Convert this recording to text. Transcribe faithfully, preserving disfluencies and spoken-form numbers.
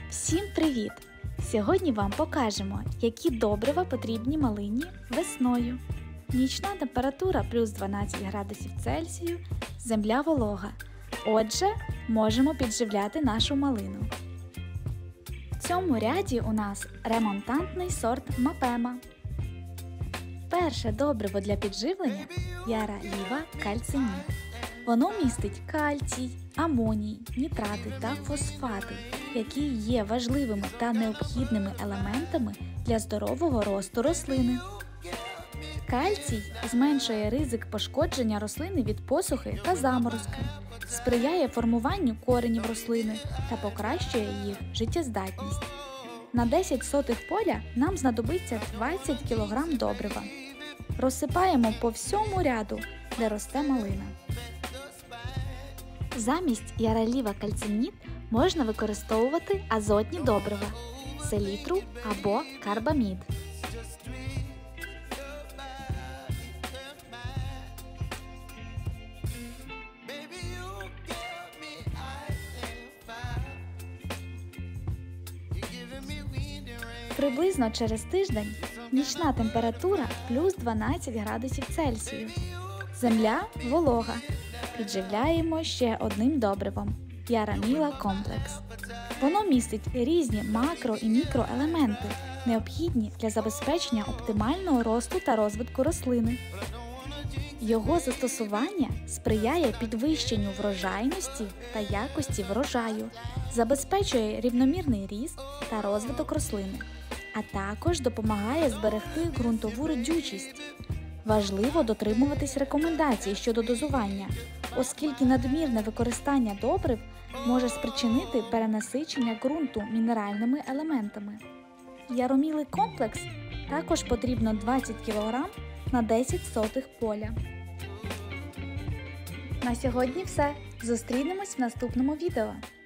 Всім привіт! Сьогодні вам покажемо, які добрива потрібні малині весною. Нічна температура плюс дванадцять градусів Цельсію, земля волога. Отже, можемо підживляти нашу малину. В цьому ряді у нас ремонтантний сорт Мапема. Перше добриво для підживлення – Яраліва кальциніт. Воно містить кальцій, амоній, нітрати та фосфати, які є важливими та необхідними елементами для здорового росту рослини. Кальцій зменшує ризик пошкодження рослини від посухи та заморозки, сприяє формуванню коренів рослини та покращує їх життєздатність. На десять сотих поля нам знадобиться двадцять кілограмів добрива. Розсипаємо по всьому ряду, де росте малина. Замість Яраліва кальциніт можна використовувати азотні добрива – селітру або карбамід. Приблизно через тиждень нічна температура плюс дванадцять градусів Цельсію. Земля волога. Підживляємо ще одним добривом – Яраміла комплекс. Воно містить різні макро- і мікроелементи, необхідні для забезпечення оптимального росту та розвитку рослини. Його застосування сприяє підвищенню врожайності та якості врожаю, забезпечує рівномірний ріст та розвиток рослини, а також допомагає зберегти ґрунтову родючість. Важливо дотримуватись рекомендацій щодо дозування, оскільки надмірне використання добрив може спричинити перенасичення ґрунту мінеральними елементами. Яромілий комплекс також потрібно двадцять кілограмів на десять сотих поля. На сьогодні все. Зустрінемось в наступному відео.